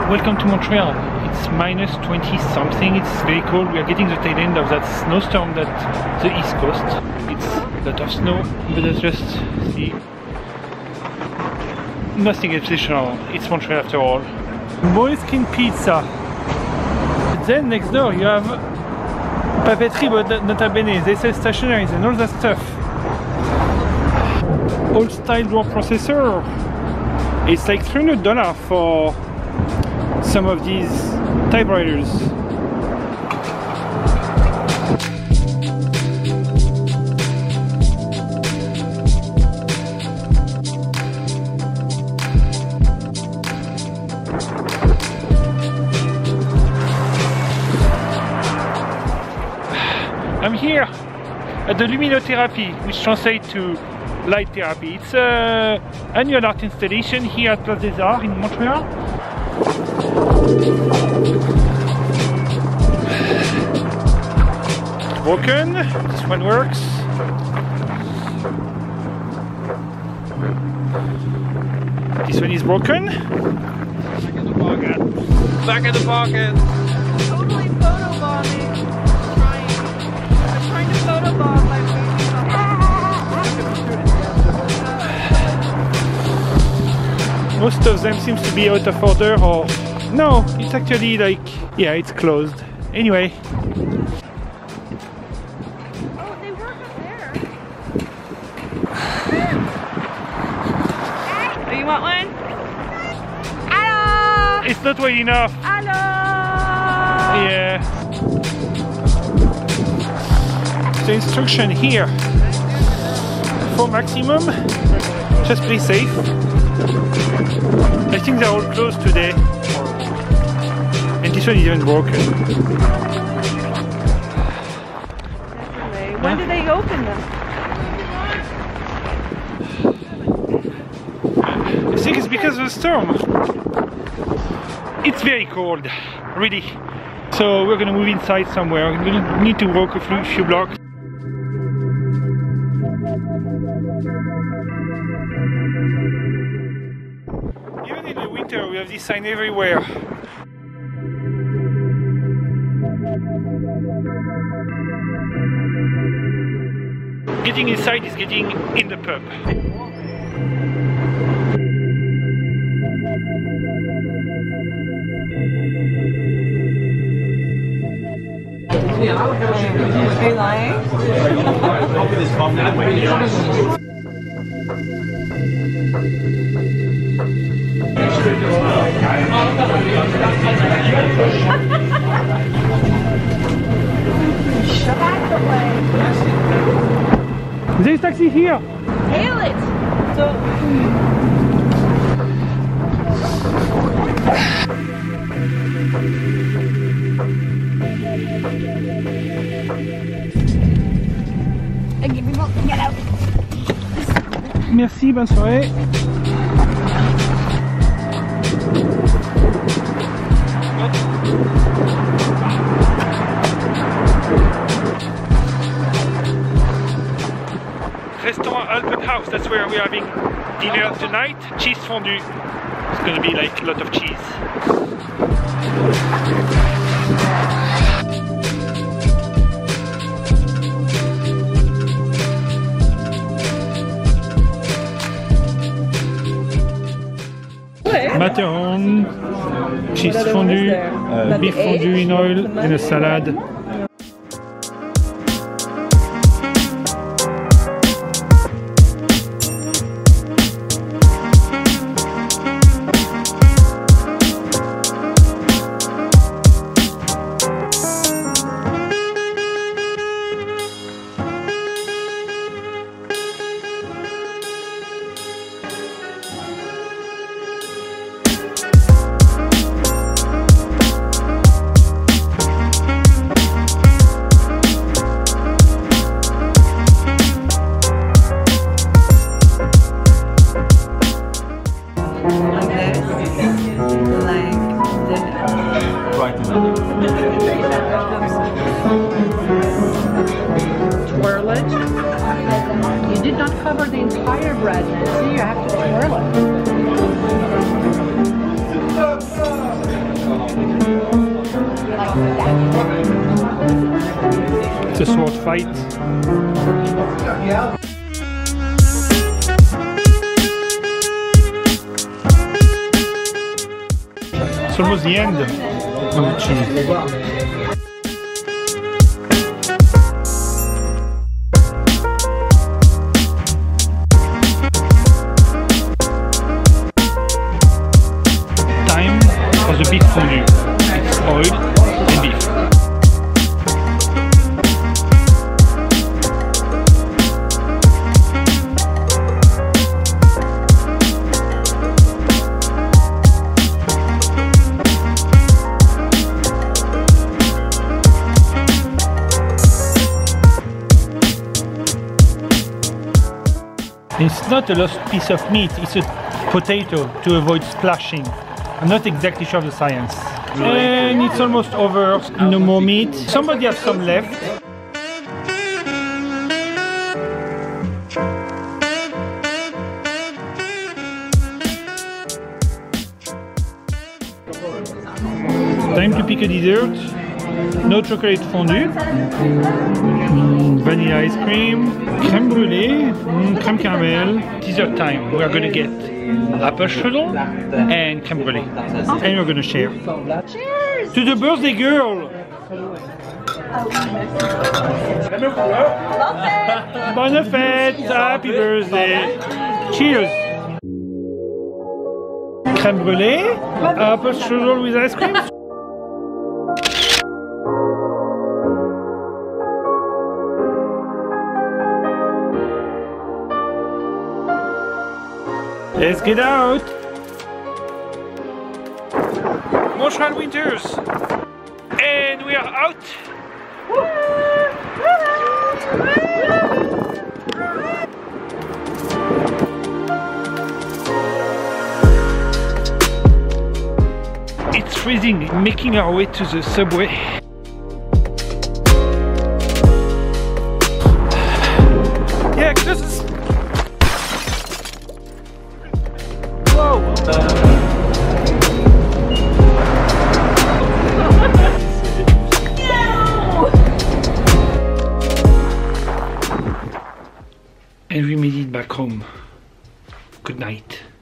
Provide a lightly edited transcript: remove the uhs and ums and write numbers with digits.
Welcome to Montreal. It's minus 20 something. It's very cold. We are getting the tail end of that snowstorm at the east coast. It's a lot of snow, but let's just see. Nothing exceptional. It's Montreal after all. Moleskine pizza. Then next door you have papeterie, but nota bene. They sell stationaries and all that stuff. Old style door processor. It's like $300 for some of these typewriters. I'm here at the luminotherapy, which translates to light therapy. It's an annual art installation here at Place des Arts in Montreal. Broken. This one works. This one is broken. Back in the pocket. Back in the pocket. Totally photobombing. I'm trying to photobomb my baby. Most of them seems to be out of order, or no, it's actually like, yeah, it's closed. Anyway. Oh, they work up there. Oh, you want one? Hello! It's not wide enough. Hello! Yeah. The instruction here for maximum, just play safe. I think they're all closed today, and this one is even broken. When do they open them? I think it's because of the storm. It's very cold, really. So we're gonna move inside somewhere. We're gonna need to walk a few blocks. Even in the winter, we have this sign everywhere. Getting inside is getting in the pub. Are you lying? There's a taxi here! Hail it! Get out! Merci, bonne soirée! Restaurant Albert House, that's where we're having dinner tonight. Cheese fondue. It's gonna be like a lot of cheese. Macaron, cheese fondue, beef fondue in oil, and a salad. Twirl it. You did not cover the entire bread, Nancy. You have to twirl it. fight. It's almost the end of the cheese. Time for the beef fondue. It's oil and beef. It's not a lost piece of meat, it's a potato to avoid splashing. I'm not exactly sure of the science. And it's almost over, no more meat. Somebody has some left. Time to pick a dessert. No chocolate fondue, vanilla ice cream, crème brûlée, crème caramel. Dessert time. We are going to get apple strudel and crème brûlée, and we're going to share. Cheers! To the birthday girl. Bonne fête! Happy birthday! Cheers! Crème brûlée, apple strudel with ice cream. Let's get out! Montreal winters! And we are out! It's freezing, making our way to the subway. Yeah, this is... And we made it back home. Good night.